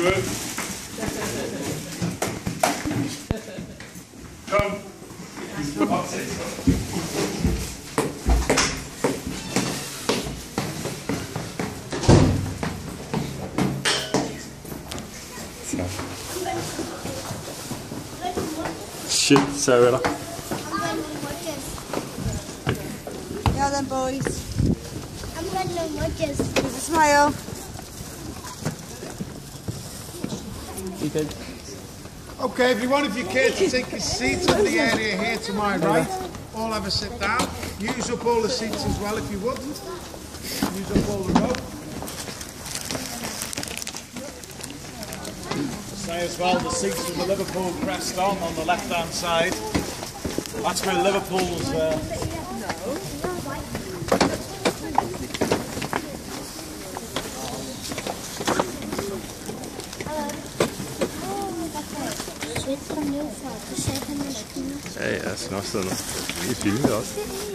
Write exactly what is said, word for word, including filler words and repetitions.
Good. Come. That's it. Shit, Sarah. Yeah then boys. I'm going to watches. There's a smile. You did. Okay, everyone, if you care to take your seats in the area here to my right, all have a sit down. Use up all the seats as well if you would. Use up all the rope. Say as well, the seats with the Liverpool crest on, on the left hand side. That's where Liverpool's... Uh, Zit er nu van? Ze zeggen misschien. Hey, dat is nog zo. Je filmt dat.